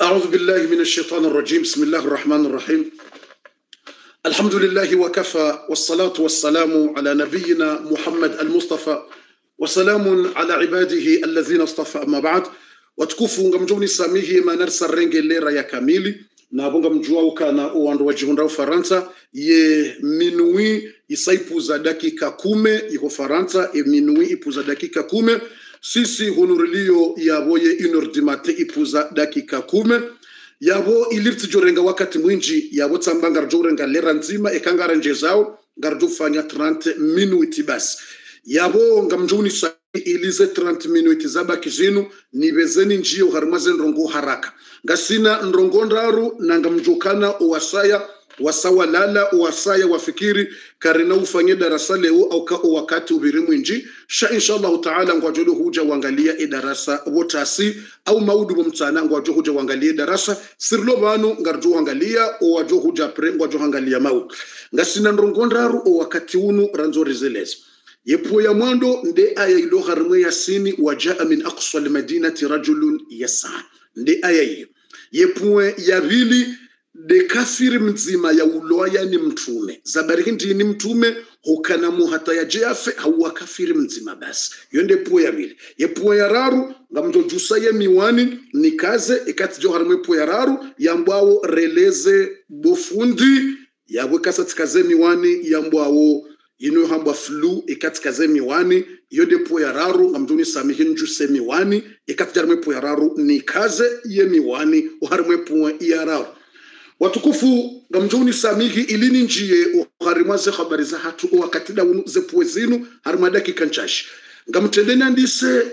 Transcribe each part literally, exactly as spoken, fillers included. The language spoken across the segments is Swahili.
أعوذ بالله من الشيطان الرجيم. بسم الله الرحمن الرحيم. الحمد لله وكفى، والصلاة والسلام على نبينا محمد المصطفى، وسلام على عباده الذين اصطفى. أما بعد، watukufu ngamjuni samihi manarsa renge lera ya kamili na bonga mjua ukana uwandu wajihunda ufaransa ye minui isaipuza dakika kume iko faransa e minui ipuza dakika kume sisi honorilio yaboye inordimate ipuza dakika kume yabo ilifti jorenga wakati mwinji yabo tsamba ngarjorenga lera nzima ekangara njezao ngarjo fanya trente minuti basi yabo ngamjuni sa ilize trente minuti zabaki zinu nibezeni njio harimaze nrongo haraka ngasina nrongo ndaru nangamjukana uwasaya wasawa lala uwasaya wafikiri karina ufanye darasa leo au ka wakati ubirimu inji sha inshallah taala ngwajolo huja wangalia idarasa wotasi au maudu mtana ngwajo huja wangalia darasa sirlo banu ngarjo wangalia wajo huja pre ngwajo wangalia mau ngasina nrongo ndaru wakati unu ranzo rezelezi yepo ya mwando nde aya ilo harimwe yasini wajaa min aqsa almadinati rajulun yasa nde aya hiyo yepo ya vili de kafiri mzima ya uloya ni mtume zabari hindi ni mtume hukana muhata ya jeafe hawa kafiri mzima basi yonde po ya vili yepo ya raru ngamdo jusa ya miwani nikaze ikati jo harimwe po ya raru yambwao releze bofundi yabwe kasa tikaze miwani yambwao ino hamba flu ikatika ze miwani yode po ya raru ngamduni samihin juse miwani ikatijarme po ya raru ni kaze ye miwani uharimwe po ya raru watukufu ngamduni samihi ilini njie uharimaze habari za hatu wakatida unu ze po zinu harimadaki kanchashi ngamtendeni andise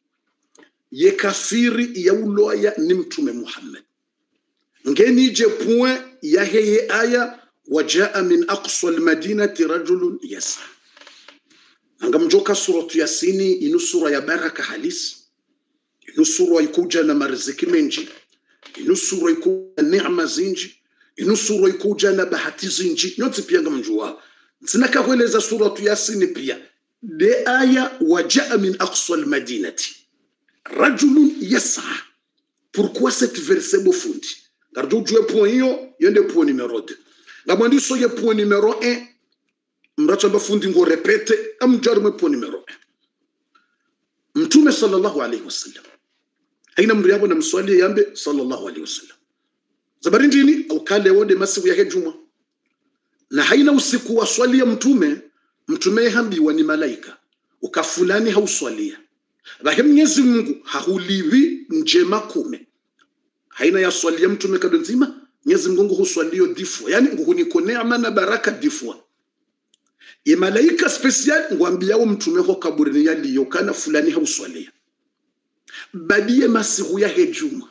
ye kafiri ya uloya ni mtume Muhammad ngeni je po ya heye aya وجاء من أقصى المدينة رجل يسعى angam joka suratu yasini inu sura ya baraka halisi inu sura ikuja na mariziki menji inu sura ikuja neema zinji inu sura ikuja na bahati zinji nyote pia ngamjua nsinaka kueleza suratu yasini pia de aya wajaa min aqsa almadinati rajulun yas'a. Pourquoi cette verset bofundi gardo jue point hiyo yende point numéro deux ngamandi soye point numéro un mracha bafundi ngo repete amjarme point numéro un mtume sallallahu alayhi wasallam haina mriabo na mswali yambe sallallahu alayhi wasallam zabari ndini au kale wode masiku yake juma na haina usiku wa swali ya mtume mtume hambiwa ni malaika ukafulani hauswalia lakini Mwenyezi Mungu hahuliwi njema kume haina ya swali ya mtume kadonzima Mwenyezi Mungu huswalio difwa yani nguhuniko neema na baraka difwa ye malaika special ngwambiao mtume ho kaburini yaliyo kana fulani hauswalia badie masihu ya hejuma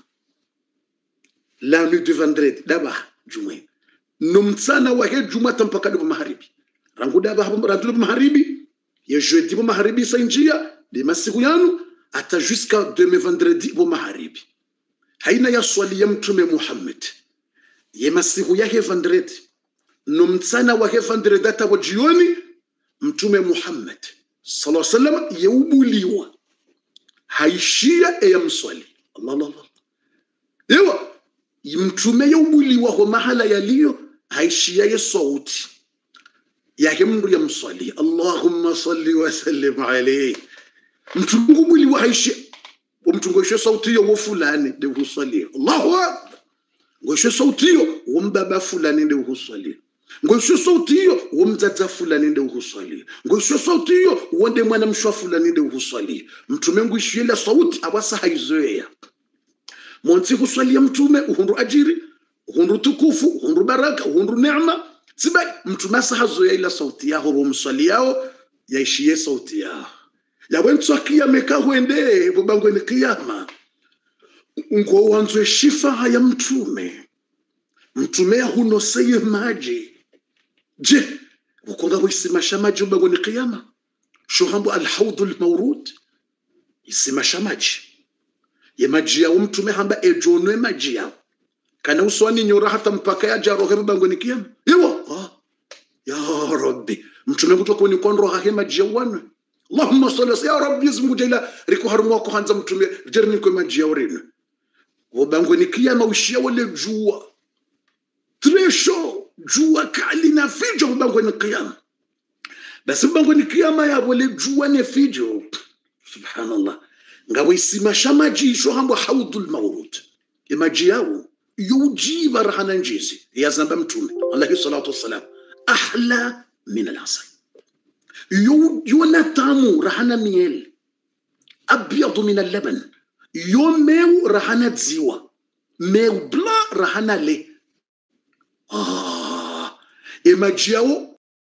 la nuit de vendredi daba juma numtsana wa hejuma tampaka do maharibi rangu daba randu maharibi ye jeudi bo maharibi sanjia de masihu yanu ata jusqu'à demain vendredi bo maharibi haina ya swali ya mtume Muhammad ye masihu yake vendredi numtsana wa vendredi ata jioni mtume Muhammad sallallahu alaihi wasallam yeubuliwa haishia ya mswali Allah Allah Allah ewa mtume yeubuliwa ho mahala yaliyo haishia ya sauti yake mndu ya mswali Allahumma salli wa sallim alayhi mtume yeubuliwa haishia umtungoshe sauti yo fulani de uswali Allahu akbar ngosho sauti yo umbaba fulani ndio uhuswali ngosho sauti yo umzaza fulani ndio uhuswali ngosho sauti yo uonde mwana mshwa fulani ndio uhuswali mtume ngwishile sauti abasa haizoea monti huswali mtume uhundu ajiri uhundu tukufu uhundu baraka uhundu neema sibai mtume sahazoea ila sauti yao bomswali yao yaishie sauti yao ya wentu akia meka huende bobango ni kiyama ngo wanzwe shifa haya mtume mtume huno seye maji je ukonga kuisimasha maji ubango ni kiyama shuhambu alhaudul mawrud isimasha maji ye maji ya mtume hamba ejonwe maji ya kana uswani nyora hata mpaka ya jaro heba bango ni kiyama yewa ah ya rabbi mtume kutoka ni kondro ha maji ya wanwe Allahumma salli ya rabbi ismu jalla riko harmu ko hanza mtume jerni ko maji ya urina wabangoni kiyama ushia wale jua tresho jua kali na fijo wabangoni kiyama basi wabangoni kiyama ya wale jua ne fijo subhanallah ngabo isimasha maji isho hambo haudul mawrud imaji yao yujiba rahana njisi ya zamba mtume alayhi salatu wassalam ahla min al-asal يونتامو رحنا ميل أبيض من اللبن يوم ميو رحنا تزيوا ميو بلا رحنا لي آه إما جاو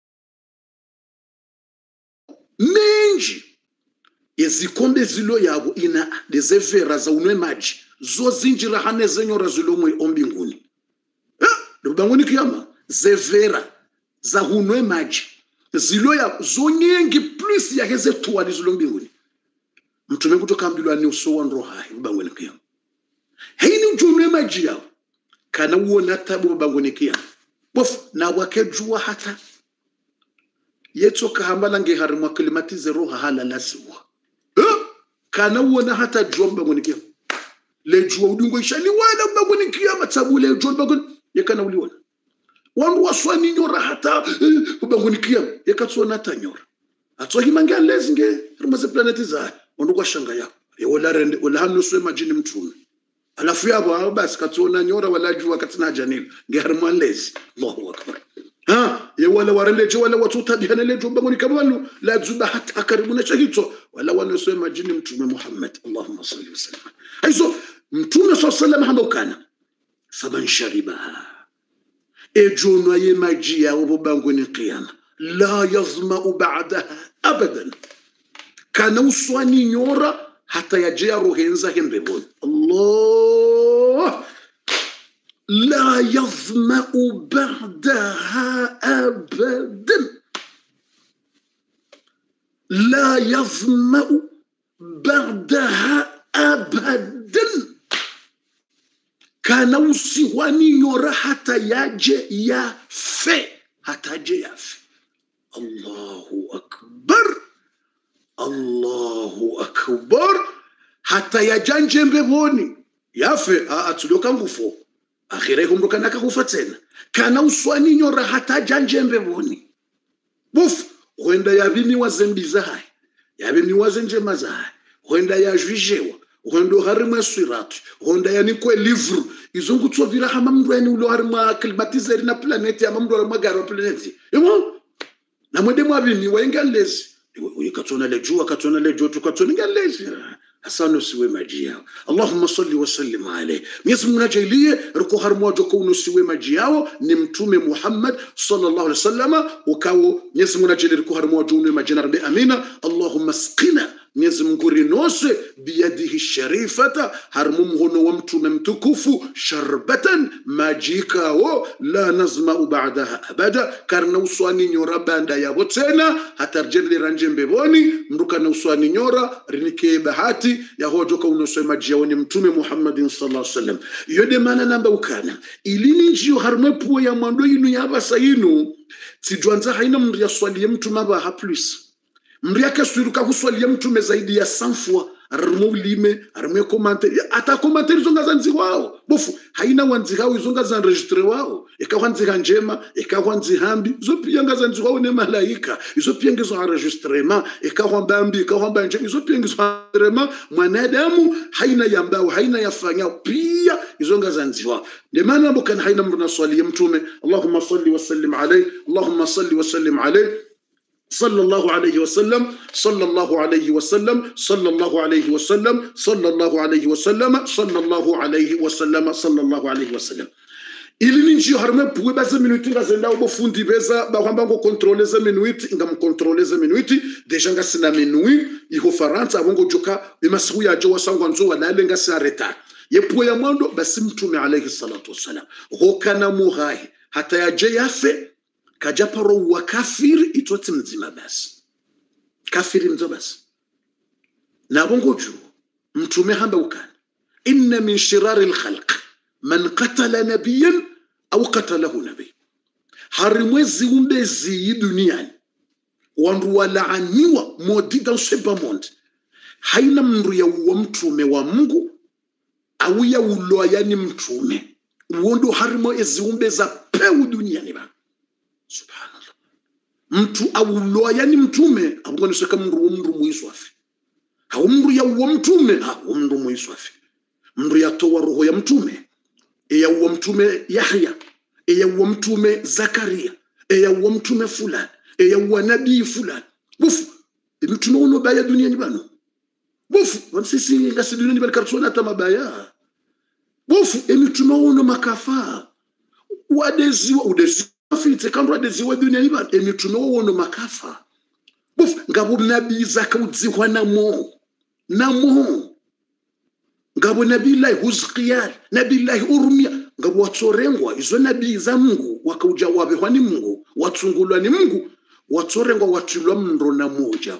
منجي يزيكون زلو يابو إنا دزفيرا زونو ماجي زو زنجي رحنا زنيو رزلو مي أمبينغوني ها ربانغوني كياما زفيرا زهونو ماجي zilo ya zonyengi plus ya heze tuwa zilo mbinguni mtume kutoka mbilwa ni uso wa roha mbangweni kia haini ujumbe maji yao kana uona tabu mbangweni kia bof na wakejua hata yeto kahambala nge harimwa kalimatize roha hala laswa eh kana uona hata jua mbangweni kia le jua udungo ishani wala mbangweni kia matabu le jua mbangweni yakana uliona wanu waswani nyora hata ubanguni kiyama yakatsuwa nata nyora atsuwa himangia lezi nge rumaze planeti za wanu kwa shanga yako ya wala rende wala hanu suwe majini mtume alafu yabo basi katsuwa na nyora wala juwa katina janil nge harima lezi Allahu akbar ha ya wala wareleje wala watu tabihana lejo ubanguni kama wanu la zuba hata karibu na shahito wala wanu suwe majini mtume Muhammad Allahumma salli wa sallam haizo mtume sallallahu alayhi wa sallam hamba ukana faman sharibaha ejono ye maji ya ubanguni qiyama la yazma ba'daha abadan kana uswani nyora hata yajea rohenza hembebon Allah la yazma ba'daha abadan la yazma ba'daha abadan kana usiwani nyora hata yaje ya fe hata je ya fe Allahu akbar Allahu akbar hata yajanje mbeboni ya fe atuloka ngufo akhire kumbuka naka kufa tena kana uswani nyora hata janje mbeboni buf kwenda yabini wazembiza hai yabini wazenje mazai kwenda ya jujewa Rondo harima swiratu, ronda yani kwe livru. Izongu tuwa vira hama mdu yani ulo harima klimatizeri na planeti ya mamdu harima garo planeti. Emo? Na mwede mwabini wa inga lezi. Uye katona lejua, katona lejua, tukatona inga lezi. Hasano siwe maji yao. Allahumma salli wa sallim alayhi. Mwenyezi Mungu najailiye ruko harima wajoko uno siwe maji yao ni mtume Muhammad sallallahu alaihi wasallam ukawo Mwenyezi Mungu najailiye ruko harima wajoko uno majina rabbi amina. Allahumma skina Mwenyezi Mungu rinose biyadihi sharifata harmu mhono wa mtume mtukufu sharbatan majika wo la nazma ba'daha abada karna uswani nyora banda ya botena hatarjeli ranje mbeboni mruka na uswani nyora rinike bahati ya hojo ka unoswe majioni mtume Muhammadin sallallahu alaihi wasallam yode mana namba ukana ilini njio harmu puo ya mwando yinu ya basa yinu tidwanza haina mria swali ya mtume ba ha plus Mriaka suiruka kuswalia mtume zaidi ya sanfwa armu lime armu commentaire ata commentaire zonga zanzi wao bofu haina wanzi hao zonga za enregistre wao ikawanzi njema ikawanzi hambi zo piyanga zanzi wao ne malaika izo piyanga zo enregistrement ikawamba ambi ikawamba njema izo piyanga zo enregistrement mwanadamu haina yambao haina yafanya pia izonga zanzi wao de maana mbokan haina mruna swali mtume Allahumma salli wa sallim alayhi Allahumma salli wa sallim alayhi صلى الله عليه وسلم صلى الله عليه وسلم صلى الله عليه وسلم صلى الله عليه وسلم صلى الله عليه وسلم صلى الله عليه وسلم ili ninji harme puwe baza minuti ngazenda ubo fundi beza bahamba ngo contrôler za minuti ngam contrôler za minuti deja ngasina minui iho faransa abongo joka imasiku ya jo wasangwa nzo wala lenga sa retard ye puwe ya mwando basi mtume alayhi salatu wasalam hokana muhahi hata ya je yafe kajaparo wa kafiri itoti mzima basi kafiri mzo basi na bongo juu mtume hamba ukana inna min shirari al-khalq man qatala nabiyyan au qatalahu nabiy harimwezi umbezi duniani wandu walaaniwa modi dans ce bas monde haina mndu ya wa mtume wa Mungu awuya uloa yani mtume uondo harimo eziumbe za peu duniani ba subhanallah mtu awuloa yani mtume abungoni soka mndu mndu muiswafi hawo mndu ya uwo mtume ha mndu muiswafi mndu ya towa roho ya mtume ya uwo mtume Yahya ya uwo mtume Zakaria ya uwo mtume fulani ya uwo nabii fulani bufu mtume uno baya duniani bano bufu wansisi ngasi duniani bali kartona tamabaya bofu emitume uno makafa wadeziwa udeziwa fite kandi wadeziwa dunia iba emitume uno makafa bofu ngabo nabii zakaudzihwa namo namo ngabo nabii la Huzqiyal nabii la Urmiya ngabo watsorengwa izo nabii za Mungu wakauja wabehwa ni Mungu watsungulwa ni Mungu watsorengwa watulwa mndo na moja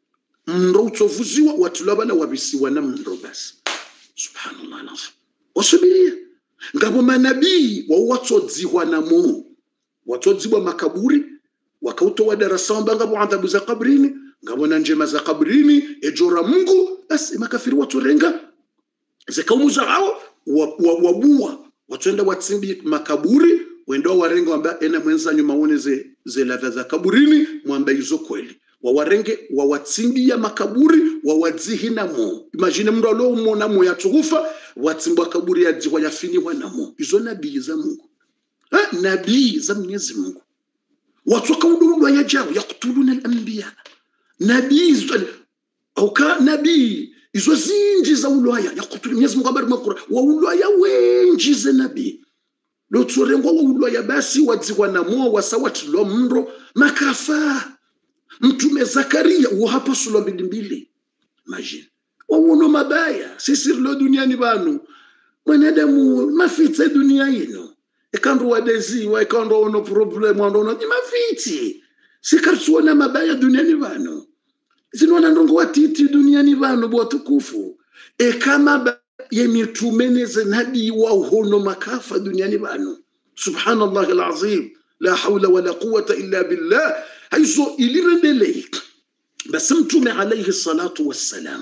mndo utsovuziwa watulwa bana wabisiwa na mndo basi subhanallah alazim wasubiria ngabo manabii wa watsodzihwa namo watsodzibwa makaburi wakautowa darasa ngabo adhabu za kabrini ngabo na njema za kabrini ejora Mungu basi makafiri watorenga zikaumuza hao wabua watenda watsimbi makaburi wendo warenga wamba ena mwenza nyuma one ze ze ladha za kaburini mwamba hizo kweli wawarenge wawatsimbi ya makaburi wawadzihi namo imagine mndo alo umona mo yatukufa watsimbwa kaburi ya dzikwa yafini wanamo izo nabii za Mungu ha nabii za Mwenyezi Mungu watoka udulwa ya jao yaqtuluna al-anbiya nabii au ka nabii izo zinji za ulwaya yaqtulu Mwenyezi Mungu habari makura wa ulwaya wenji za nabii lo tsorengwa wa ulwaya basi wadzikwa namo wasawati lo mndo makafa mtume Zakaria uhapa sulo mbili mbili imagine wauno mabaya sisi lo duniani banu mwanadamu mafite dunia ino ekando wadezi wa ekando ono problem ando ono mafiti sikarsuona mabaya duniani banu zinona ndongo watiti duniani banu botukufu e kama yemitumene nabii wa hono makafa duniani banu subhanallah alazim la hawla wala quwwata illa billah haizo ilirendele basi mtume alayhi salatu wassalam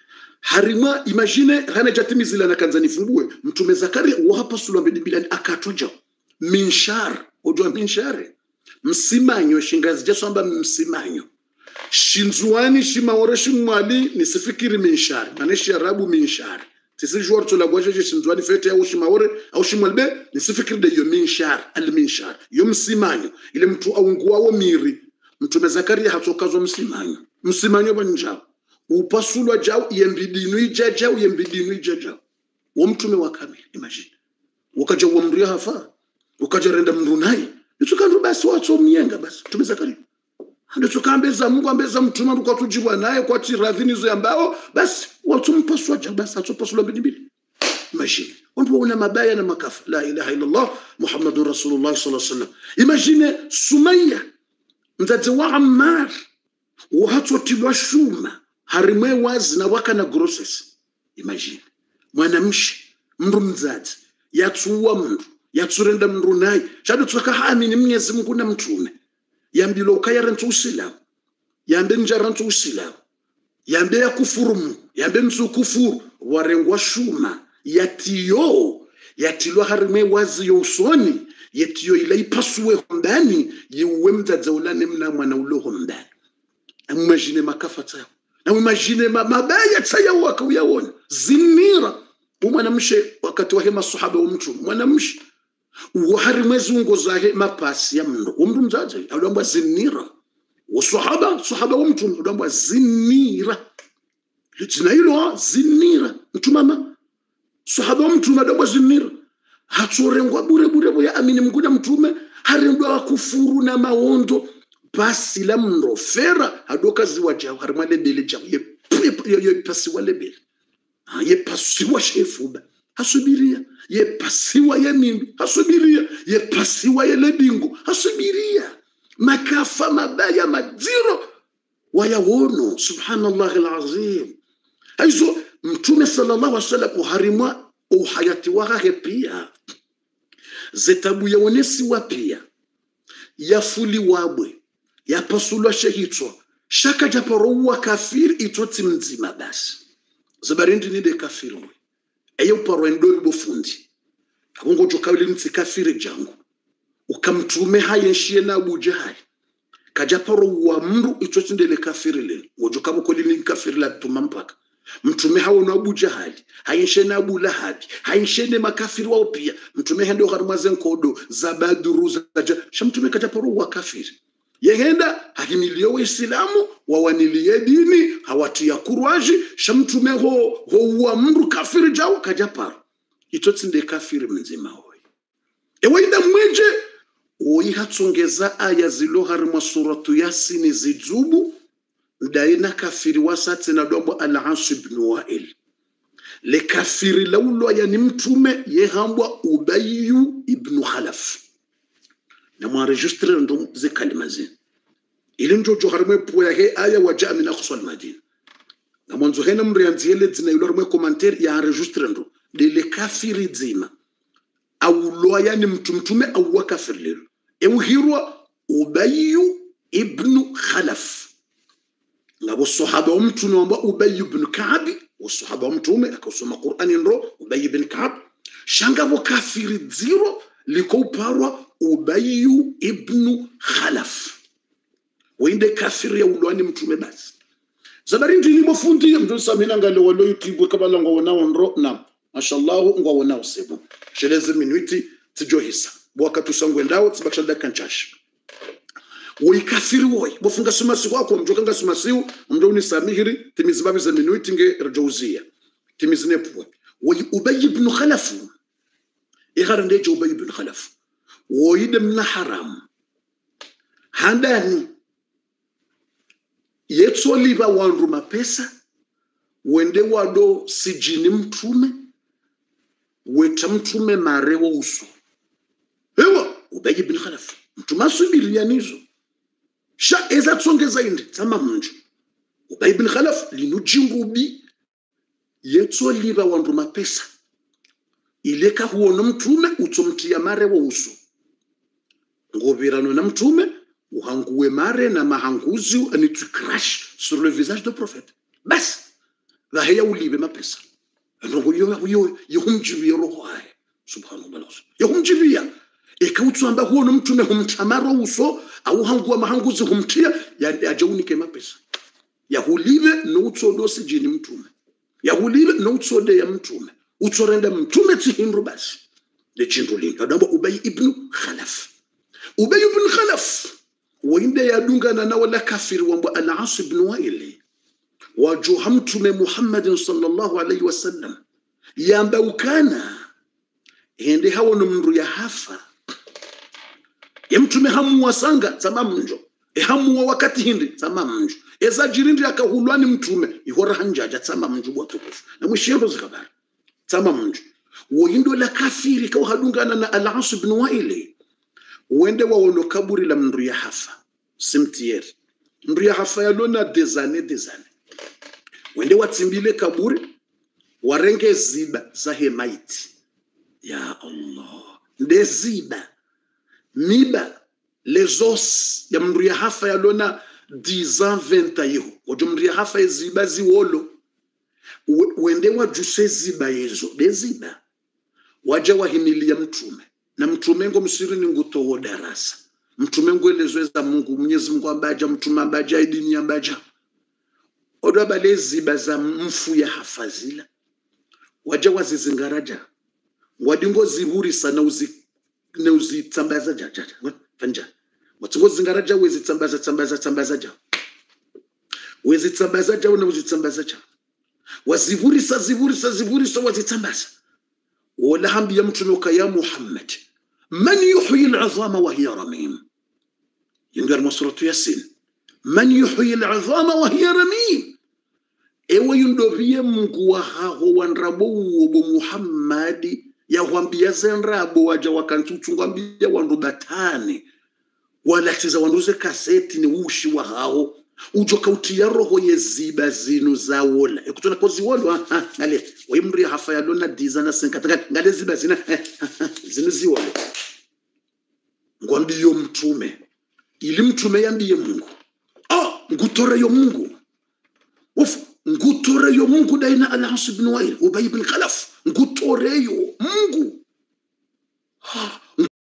harima imagine hana jatimizila na kanzani fungue mtume Zakaria wahapa sura mbili akatoja minshar ojwa minshare msimanyo shingazi jasamba msimanyo shinzuani shimaore shimwali nisifikiri minshar maneshi arabu minshar tisijua tola gwaje shinzuani fete au shimaore au shimwalbe nisifikiri de yo minshar al minshar yo msimanyo ile mtu aungua miri mtume Zakaria hatokazo msimanyo msimanyo banjao upasulwa jao yembidinu ijaja yembidinu ijaja wa mtume wa kamili imagine wakaja uamria hafa wakaja renda mrunai tukandu basi watu mienga basi mtume Zakaria ndio tukambeza Mungu ambeza mtume ndo kwatujibwa naye kwa tiradhini zo ambao basi watu mpaswa jao basi atopaswa mbili imagine watu wana mabaya na makafa la ilaha illa Allah Muhammadur Rasulullah sallallahu alaihi wasallam imagine Sumayya mzazi wa Ammar wahatotilwa shuma harimwe wazi na waka na grosses imagine mwanamshi mndu mzazi yatuwa mndu yaturenda mndu nayi shado tuka haamini Mwenyezi Mungu na mtume yambilo ukayarantu usilamu yambe njarantu usilamu yambe ya kufuru yambe mtu kufuru warengwa shuma yatiyo yatilwa harimwe wazi yo usoni yetiyo ila ipasuwe ndani yiwe mzazi ulane mna mwana uloho ndani imagine makafata na imagine mabaya tsaya wakauyawona zinira mwanamshe wakati wa hema sahaba wa mtu mwanamshe uhari mwezi ungo zahe mapasi ya mndo umndu mzazi alamba zinira wa sahaba sahaba wa mtu alamba zinira jina hilo zinira mtu mama sahaba wa mtu alamba zinira hatorengwa bure bure ya amini mkuda mtume harendwa kufuru na maondo basi la mndo fera hadoka ziwa jaw harimale bele jaw ye ye pasi wale bele ye pasi wa shefuba hasubiria ye pasi wa yemimbi hasubiria ye pasi wa yelebingu hasubiria makafa mabaya madiro wayawono subhanallah alazim aizo mtume sallallahu alaihi wasallam uharimwa uhayati wake pia zetabu yaonesi wa pia yafuli wabwe yapasulwa shehitwa shaka japorowa kafir itoti mzima basi zabarindi nide kafirwe eyo paro endori bofundi akungo jokawili nti kafiri jangu ukamtume hayenshie na Abu Jahal kaja paro wa mru itotindele kafiri le ngojo kabo kodi ni kafiri la tumampaka mtume hawo na Abu Jahal hayenshie na Abu Lahab hayenshie ne makafiri wao pia mtume hendo harmazen kodo zabaduru zaja shamtume kaja paro wa kafiri yehenda hakimilio waislamu wawanilie dini hawatia kurwaji shamtume ho ho wa mru kafiri jao kaja paro itotinde kafiri mzima hoyi ewe inda mweje oyi hatsongeza aya zilo harima suratu Yasin zijubu daina kafiri wasate na dombo al-As ibn Wa'il le kafiri laulo ya ni mtume yehambwa Ubay ibn Khalaf na mwaregistre ndo ze kalima zin ili njojo harima poya he aya waja min aqsa al-Madina na mwanzo hena mrianziele zina ilo harima commentaire ya enregistre ndo de le kafiri zima au loya ni mtu mtume au wakafiri lilo ewu hirwa Ubay ibn Khalaf ngabo sahaba wa mtume wa Ubay ibn Ka'b wa sahaba wa mtume akasoma Qur'ani ndo Ubay ibn Ka'b shangabo kafiri zero liko parwa Ubay ibn Khalaf wende kafiri ya ulwani mtume basi zabari ndini mafundi ya mtu samina ngalo walo YouTube kabala ngona ndo na mashallah ngwa sebo sheleze minuti tijohisa wakati usangwe ndao tibakisha dakika nchashi woi kafiri woi bofunga sumasi wako mjoka nga sumasi mjo ni samihiri timizibabi za minuti nge rjauzia timizine pwa woi Ubay ibn Khalaf igara ndeje Ubay ibn Khalaf woi demna haram handani yetso liba wandu mapesa wende wado sijini mtume weta mtume marewo uso hewa Ubay ibn Khalaf mtume asubiri yanizo sha eza tsongeza inde tsama mnju Ubay ibn Khalaf linujingubi yetso liba wandu mapesa ileka huono mtume utomtia marewo uso ngobirano na mtume uhanguwe mare na mahanguzi ani tu crash sur le visage du prophète bas la heya ulibe mapesa ndo yo yo yumjibia roho haya subhanallah yumjibia ekautsuamba huono mtume humtamaro uso au hanguwa mahanguzi humtia ya ajaunike mapesa ya hulibe no utsodosi jini mtume ya hulibe no utsode ya mtume utsorenda mtume tihindro basi le chindu linga adamba Ubay ibn Khalaf Ubay ibn Khalaf winde yadungana na wala kafiri wambo al-As ibn Wa'il wajuha mtume Muhammad sallallahu alayhi wasallam yamba ukana hende hawo no mndu ya hafa ya mtume hamu wasanga tamamu njo e hamu wa wakati hindi tamamu njo eza jirindi akahulwani mtume ihora hanjaja tamamu njo watukufu na mwishiendo zikabari tamamu njo woyindo la kafiri kwa hadungana na al-As ibn Wa'il wende waono kaburi la mndu ya hafa simtieri mndu ya hafa ya lona des années des années wende watimbile kaburi warenge ziba za hemaiti ya Allah nde ziba miba les os ya mndu ya hafa ya lona dix ans vingt ans yeho wajo mndu ya hafa ya ziba ziwolo wende wajuse ziba yezo de ziba waja wahimilia mtume na mtume ngo msirini ngutowo darasa mtume ngo elezweza Mungu Mwenyezi Mungu ambaja mtume ambaja idini ambaja odo balezi baza mfu ya hafazila waja wazizingaraja wadingo ziburi sana uzi ne uzi tambaza jaja fanja watingo zingaraja wezi tambaza tambaza tambaza ja wezi tambaza ja na uzi tambaza ja waziburi sa ziburi sa ziburi sa wazi tambaza wala hambi ya mtume ya Muhammad man yuhyi al-'idhama wa hiya ramim yingar masratu Yasin man yuhyi al-'idhama wa hiya ramim ewe yundovie Mungu wa haho wanrabo uobo Muhammad ya wambia zenrabo waja wakantutungambia wandu batane wala tiza wanduze kaseti ni ushi wa hao ujoka utia roho yeziba zinu za wola ekutona kozi wolo ngale wimri hafa ya lona dizana senkataka ngale ziba zina zinu ziwolo ngwambiyo mtume ili mtume yambiye Mungu ah ngutore yo Mungu ufu ngutoreyo Mungu daina Al-As bin Wail Ubay bin Khalaf ngutoreyo Mungu